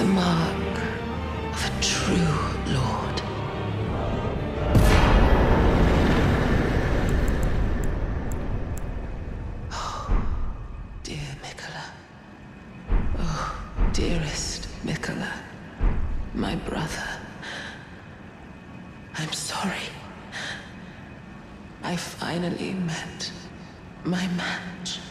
the mark of a true lord. Oh, dear Mikola. Oh, dearest Mikola. My brother. I'm sorry. I finally met my match.